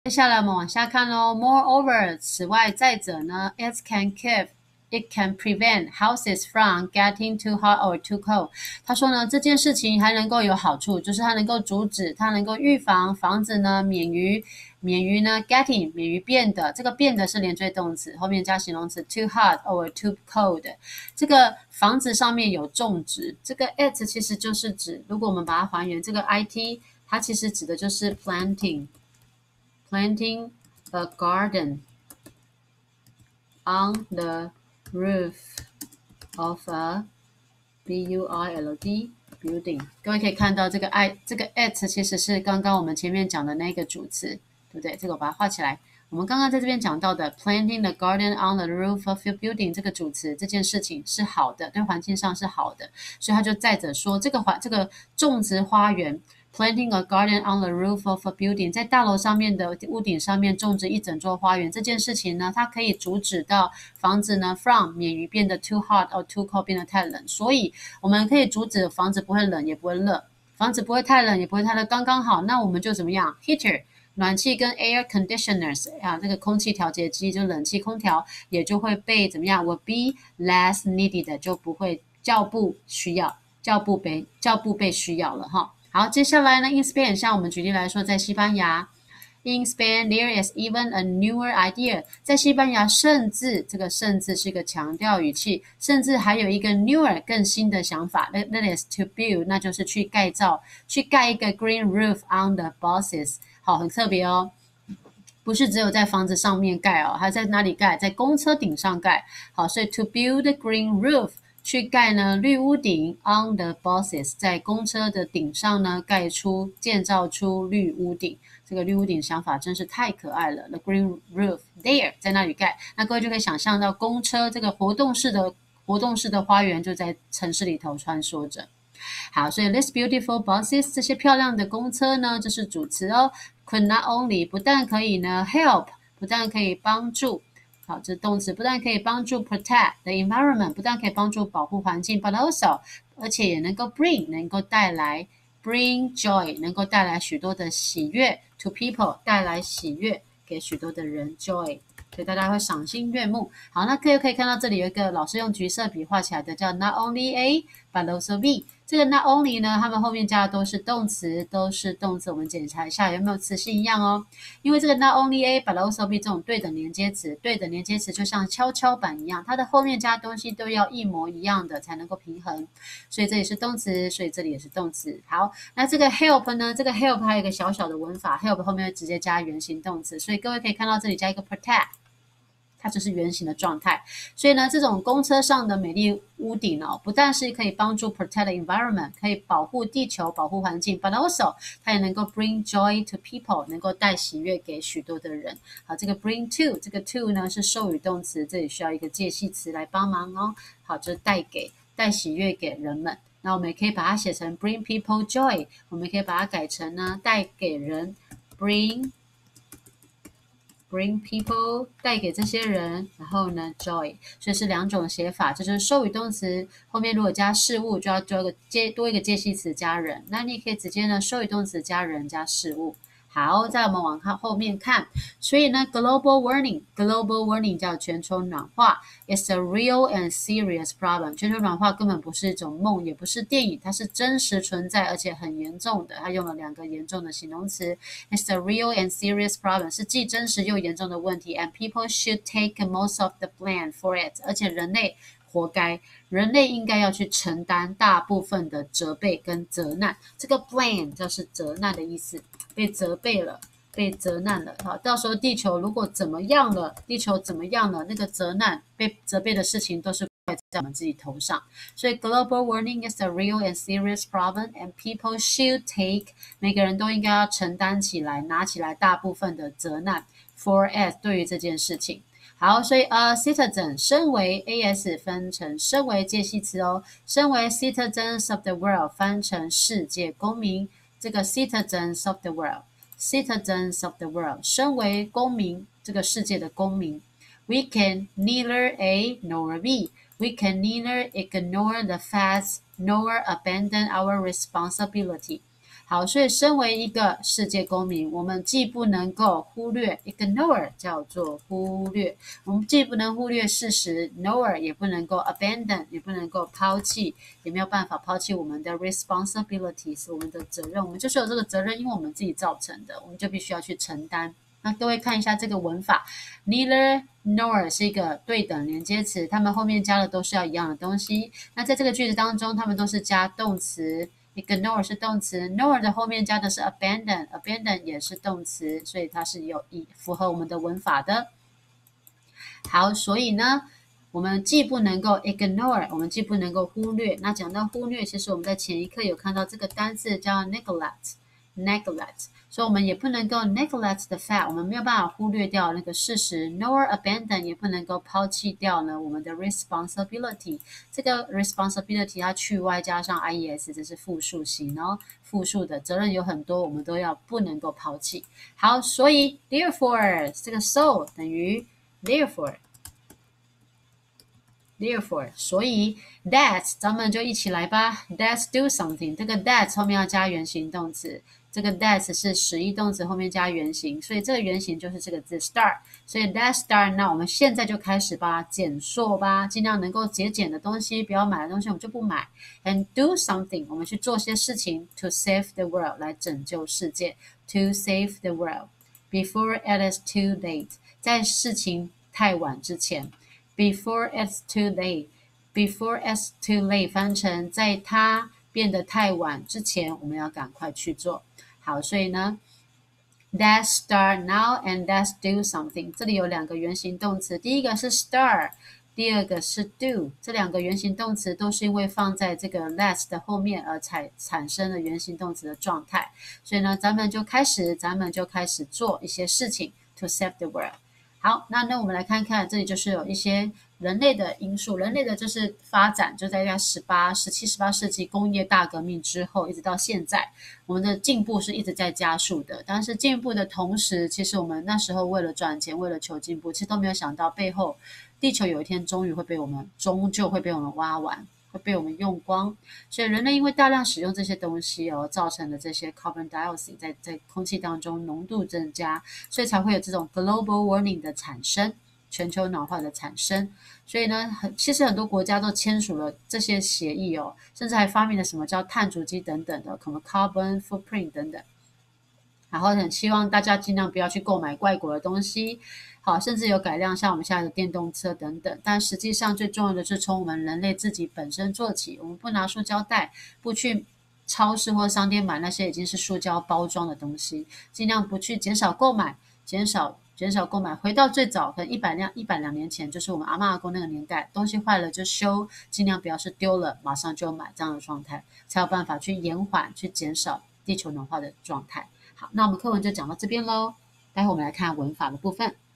接下来我们往下看咯 Moreover 此外再者呢 it can prevent houses from getting too hot or too cold 他说呢这件事情还能够有好处，就是它能够阻止，它能够预防房子呢免于呢 getting 免于变的，这个变的是连缀动词，后面加形容词 too hot or too cold 这个房子上面有种植，这个 it 其实就是指，如果我们把它还原这个 it 它其实指的就是 planting a garden on the roof of a build building 各位可以看到这个 it 其实是刚刚我们前面讲的那个主词，对不对？这个我把它画起来，我们刚刚在这边讲到的 planting the garden on the roof of a building 这个主词，这件事情是好的，对环境上是好的，所以他就再者说这个种植花园Planting a garden on the roof of a building 在大楼上面的屋顶上面种植一整座花园这件事情呢，它可以阻止到房子呢 from 免于变得 too hot or too cold 变得太冷，所以我们可以阻止房子不会冷也不会热，房子不会太冷也不会太热，刚刚好，那我们就怎么样 heater 暖气跟 air conditioners 这个空气调节机就冷气空调也就会被怎么样 will be less needed 就不会较不被需要了哈。好，接下来呢 in Spain 像我们举例来说在西班牙 In Spain there is even a newer idea 在西班牙甚至这个甚至是一个强调语气，甚至还有一个 newer 更新的想法 that is to build 那就是去盖造去盖一个 green roof on the buses 好很特别哦，不是只有在房子上面盖哦，还在哪里盖？在公车顶上盖。好，所以 to build a green roof 去盖呢绿屋顶 on the buses 在公车的顶上呢建造出绿屋顶，这个绿屋顶想法真是太可爱了。The green roof there 在那里盖，那各位就可以想象到公车这个活动式的花园就在城市里头穿梭着。好，所以 these beautiful buses 这些漂亮的公车呢，这是主词哦。Could not only 不但可以呢 help 不但可以帮助。好，这动词不但可以帮助 protect the environment 不但可以帮助保护环境 but also 而且也能够 bring 能够带来 bring joy 能够带来许多的喜悦 to people 带来喜悦给许多的人 joy 所以大家会赏心悦目。好，那各位可以看到这里有一个老师用橘色笔画起来的叫 not only A but also B 这个 not only 呢，他们后面加的都是动词，我们检查一下有没有词性一样哦。因为这个 not only A but also B 这种对等连接词就像跷跷板一样，它的后面加的东西都要一模一样的才能够平衡，所以这里是动词，所以这里也是动词。好，那这个 help 呢，这个 help 还有一个小小的文法 ，help 后面会直接加原形动词，所以各位可以看到这里加一个 protect。它就是圆形的状态，所以呢，这种公车上的美丽屋顶哦，不但是可以帮助 protect the environment， 可以保护地球、保护环境 ，but also 它也能够 bring joy to people， 能够带喜悦给许多的人。好，这个 bring to， 这个 to 呢是授予动词，这里需要一个介系词来帮忙哦。好，就是带喜悦给人们。那我们也可以把它写成 bring people joy， 我们可以把它改成呢带给人 bring people 带给这些人，然后呢 joy， 所以是两种写法，这就是授予动词后面如果加事物就要多一个介系词加人，那你也可以直接呢授予动词加人加事物。好，再我们往后面看，所以呢 global warming 叫全球暖化 is a real and serious problem 全球暖化根本不是一种梦，也不是电影，它是真实存在而且很严重的，它用了两个严重的形容词 it's a real and serious problem 是既真实又严重的问题 and people should take most of the blame for it 而且人类活该，人类应该要去承担大部分的责备跟责难，这个 blame 就是责难的意思，被责备了，被责难了。好，到时候地球如果怎么样了，那个责难被责备的事情都是怪在我们自己头上。所以 global warming is a real and serious problem and people should take 每个人都应该要承担起来，拿起来大部分的责难 for it 对于这件事情。好，所以citizen 身为 as 分成身为介系词哦，身为 citizens of the world 翻成世界公民，这个 citizens of the world 身为公民，这个世界的公民 we can neither A nor B we can neither ignore the facts nor abandon our responsibility 好，所以身为一个世界公民，我们既不能够忽略 ignore 叫做忽略，我们既不能忽略事实 nor 也不能够 abandon 也不能够抛弃，也没有办法抛弃我们的 responsibilities 我们的责任，我们就是有这个责任，因为我们自己造成的，我们就必须要去承担。那各位看一下这个文法 neither nor 是一个对等连接词，它们后面加的都是要一样的东西。那在这个句子当中，它们都是加动词，ignore 是动词 nor 的后面加的是 abandon 也是动词，所以它是有符合我们的文法的。好，所以呢我们既不能够 ignore 我们既不能够忽略。那讲到忽略，其实我们在前一课有看到这个单字叫 neglect，所以我们也不能够 neglect the fact 我们没有办法忽略掉那个事实 nor abandon 也不能够抛弃掉呢我们的 responsibility。 这个 responsibility 它去 y 加上 ies 这是复数型哦，复数的责任有很多，我们都要不能够抛弃。好，所以 therefore 这个 so 等于 therefore， 所以 that 咱们就一起来吧， let's do something。 这个 that 后面要加原形动词，这个 that 是实义动词后面加原形，所以这个原形就是这个字 start， 所以 let's start。 那我们现在就开始吧，减塑吧，尽量能够节俭的东西，不要买的东西我们就不买。 and do something 我们去做些事情 to save the world 来拯救世界， to save the world before it is too late 在事情太晚之前， before it's too late 翻成在它变得太晚之前我们要赶快去做。好，所以呢 let's start now and let's do something。 这里有两个原形动词，第一个是 start， 第二个是 do， 这两个原形动词都是因为放在这个 let's 的后面而产生了原形动词的状态，所以呢咱们就开始做一些事情 to save the world。好，那我们来看看，这里就是有一些人类的因素，人类的就是发展，就在17、18世纪工业大革命之后，一直到现在，我们的进步是一直在加速的。但是进步的同时，其实我们那时候为了赚钱，为了求进步，其实都没有想到背后，地球有一天终究会被我们挖完。会被我们用光，所以人类因为大量使用这些东西造成的这些 carbon dioxide 在空气当中浓度增加，所以才会有这种 global warming 的产生，全球暖化的产生。所以呢，其实很多国家都签署了这些协议甚至还发明了什么叫碳足迹等等的，可能 carbon footprint 等等。然后很希望大家尽量不要去购买外国的东西，好，甚至有改良像我们现在的电动车等等。但实际上最重要的是从我们人类自己本身做起，我们不拿塑胶袋，不去超市或商店买那些已经是塑胶包装的东西，尽量不去减少购买，减少购买。回到最早可能100年前，就是我们阿嬷阿公那个年代，东西坏了就修，尽量不要是丢了马上就买这样的状态，才有办法去延缓去减少地球暖化的状态。好，那我们课文就讲到这边咯，待会我们来看文法的部分。